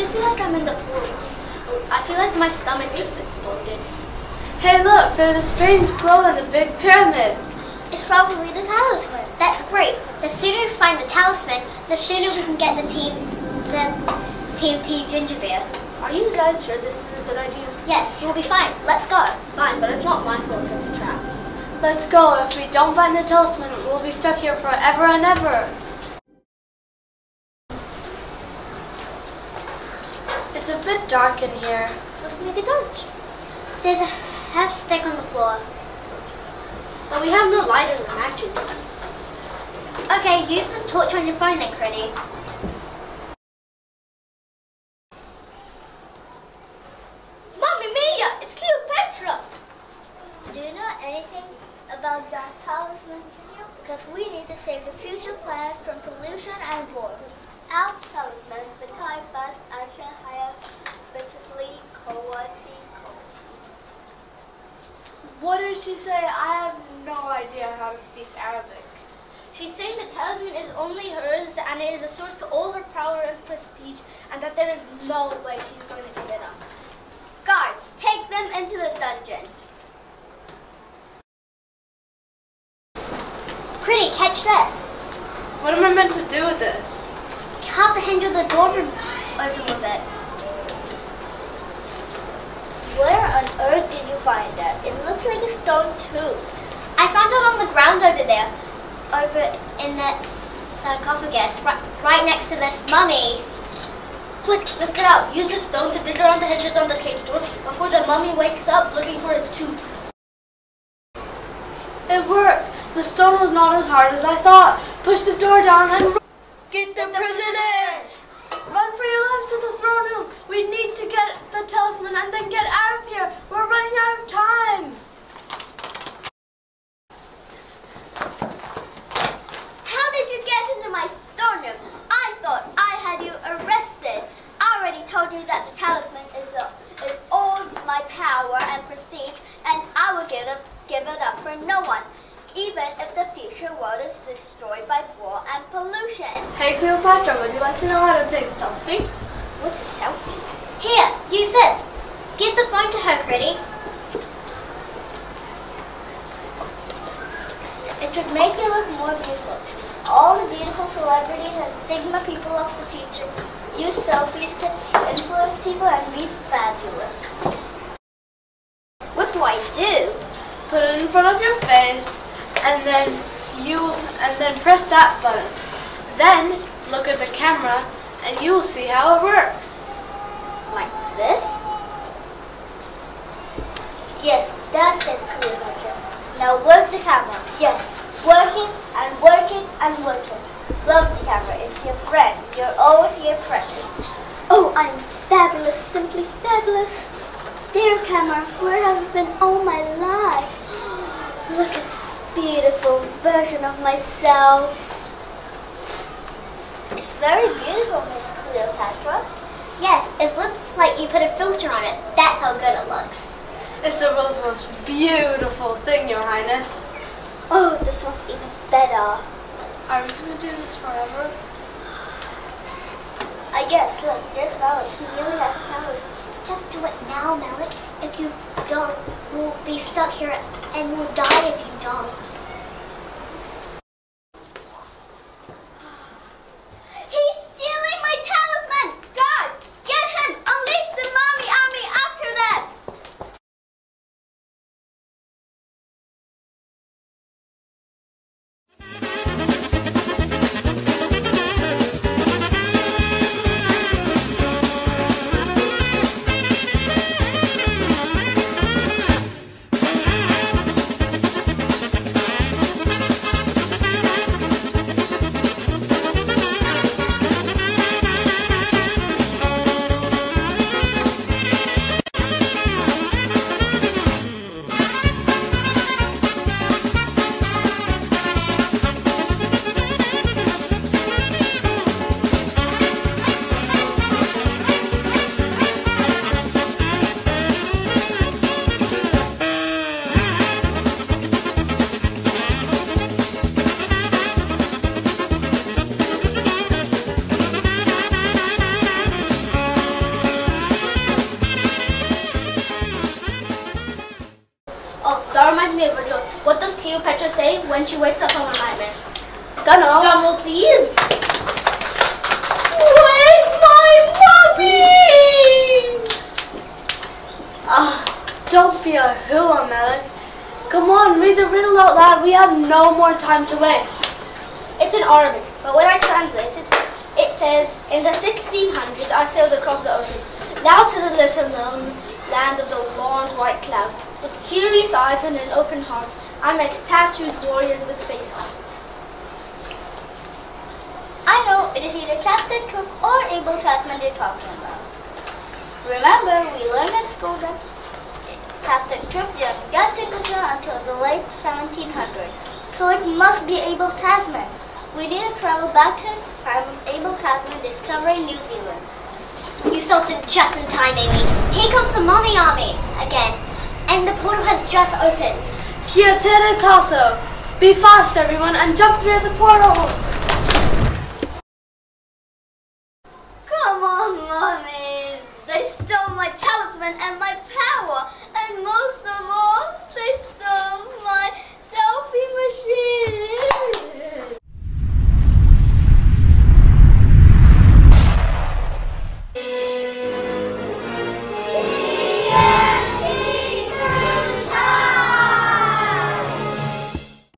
I feel like I'm in the pool. I feel like my stomach just exploded. Hey look, there's a strange glow in the big pyramid. It's probably the talisman. That's great. The sooner we find the talisman, the sooner we can get the Team Tea ginger beer. Are you guys sure this is a good idea? Yes, we'll be fine. Let's go. Fine, but it's not my fault if it's a trap. Let's go. If we don't find the talisman, we'll be stuck here forever and ever. It's a bit dark in here. Let's make a torch. There's a half stick on the floor. But we have no light in the matches. Okay, use the torch on your phone then, Critty. Mommy Mia, it's Cleopatra! Do you know anything about that talisman, Junior? Because we need to save the future planet from pollution and war. Our talisman, the Kaibas Ashahaya Bitterly Kawati. What did she say? I have no idea how to speak Arabic. She's saying the talisman is only hers and it is a source to all her power and prestige and that there is no way she's going to give it up. Guards, take them into the dungeon. Critty, catch this. What am I meant to do with this? You have to handle the door open with it. Where on earth did you find it? It looks like a stone tooth. I found it on the ground over there. Over in that sarcophagus, right next to this mummy. Quick, let's get out. Use the stone to dig around the hinges on the cage door before the mummy wakes up looking for his tooth. It worked. The stone was not as hard as I thought. Push the door down and Get the prisoners! run for your lives to the throne room. We need to get the talisman and then get out of here. We're running out of time. How did you get into my throne room? I thought I had you arrested. I already told you that the talisman is all my power and prestige, and I will give it up for no one, even if the future world is destroyed by war and pollution. Hey Cleopatra, would you like to know how to take a selfie? What's a selfie? Here, use this. Give the phone to her, Critty. It should make you look more beautiful. All the beautiful celebrities and Sigma people of the future use selfies to influence people and be fabulous. What do I do? Put it in front of your face, and then press that button. Then look at the camera, and you will see how it works. Like this? Yes, that's it, Cleopatra. Now work the camera. Yes, working and working and working. Love the camera. It's your friend. You're always your precious. Oh, I'm fabulous, simply fabulous. There, camera, where have you been all my life? Look at this beautiful version of myself. It's very beautiful, Miss Cleopatra. Yes, it looks like you put a filter on it. That's how good it looks. It's the most beautiful thing, Your Highness. Oh, this one's even better. Are we going to do this forever? I guess, look, there's Malik. He really has to tell us. Just do it now, Malik. If you don't, we'll be stuck here and we'll die if you don't. He's stealing my talisman! Guard, get him! Unleash the mommy army after them! me a riddle. What does Cleopatra say when she wakes up from a nightmare? Dunno. Drum roll, please. Where's my mommy? Don't be a hooah, Melon. Come on, read the riddle out loud. We have no more time to waste. It's in Arabic, but when I translate it, it says, in the 1600s, I sailed across the ocean, now to the little-known land of the long white cloud. With curious eyes and an open heart, I met tattooed warriors with face hugs. I know it is either Captain Cook or Abel Tasman they're talking about. Remember, we learned at school that Captain Cook didn't get to New Zealand until the late 1700s. So it must be Abel Tasman. We need to travel back to the time of Abel Tasman discovering New Zealand. You stopped it just in time, Amy. Here comes the Mommy Army again. And the portal has just opened. Kia tere tasso. Be fast, everyone, and jump through the portal.